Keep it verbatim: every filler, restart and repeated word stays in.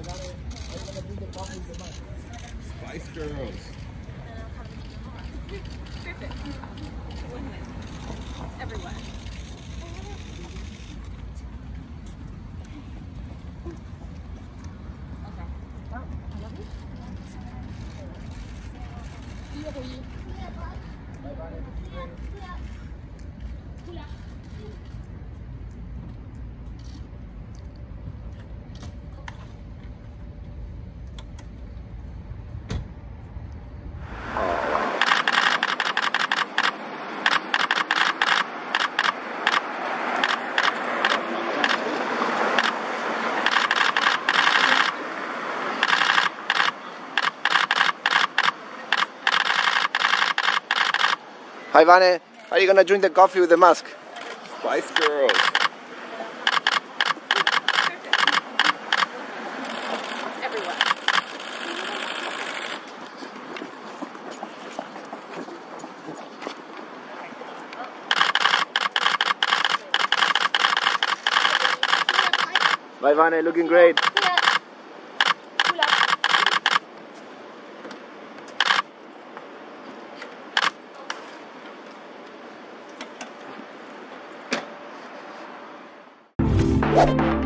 Spice Girls. Perfect. It's everywhere. Hi Vanessa, are you gonna drink the coffee with the mask? Spice Girls. Everywhere. Bye Vanessa, looking great. Pull up.